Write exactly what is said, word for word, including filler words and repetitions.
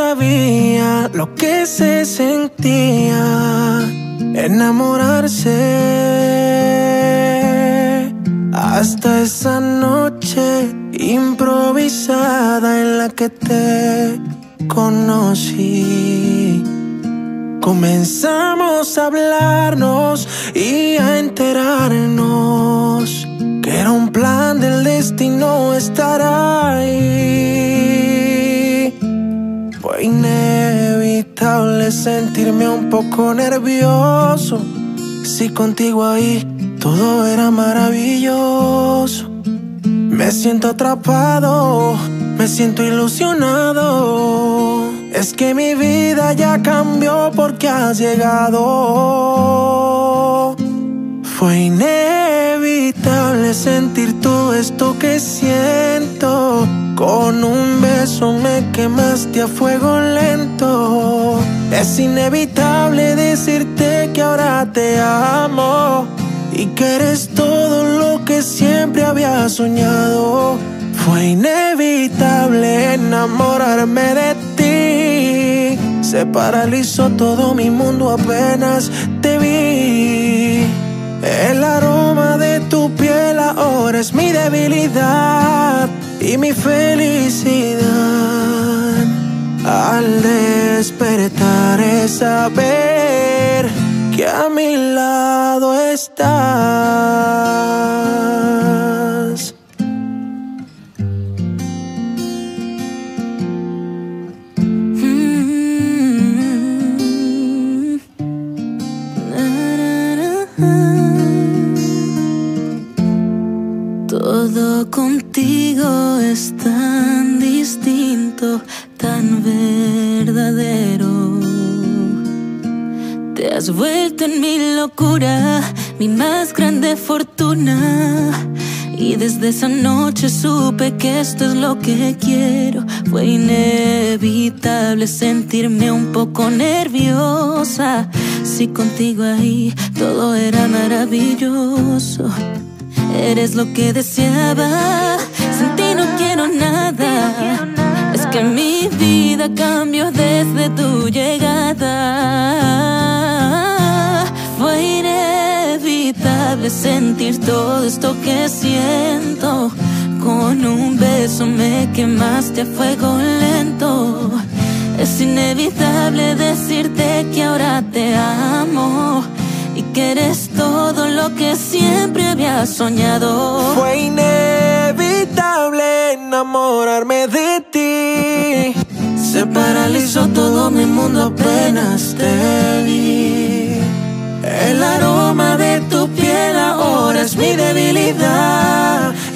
sabía lo que se sentía enamorarse, hasta esa noche improvisada en la que te conocí. Comenzamos a hablarnos y a enterarnos que era un plan del destino estar ahí. Fue inevitable sentirme un poco nervioso, si contigo ahí todo era maravilloso. Me siento atrapado, me siento ilusionado. Es que mi vida ya cambió porque has llegado. Fue inevitable sentir todo esto que siento. Con un beso me quemaste a fuego lento. Es inevitable decirte que ahora te amo y que eres todo lo que siempre había soñado. Fue inevitable enamorarme de ti. Se paralizó todo mi mundo apenas te vi. El aroma de tu piel ahora es mi debilidad y mi felicidad. Al despertar es saber que a mi lado estás. Todo contigo es tan distinto, tan verdadero. Te has vuelto en mi locura, mi más grande fortuna. Y desde esa noche supe que esto es lo que quiero. Fue inevitable sentirme un poco nerviosa, si contigo ahí todo era maravilloso. Eres lo que deseaba, sin ti no quiero nada. Es que mi vida cambió desde tu llegada. Fue inevitable sentir todo esto que siento. Con un beso me quemaste a fuego lento. Es inevitable decirte que ahora te amo y que eres todo lo que siempre había soñado. Fue inevitable enamorarme de ti. Se paralizó todo mi mundo apenas te vi. El aroma de tu piel ahora es mi debilidad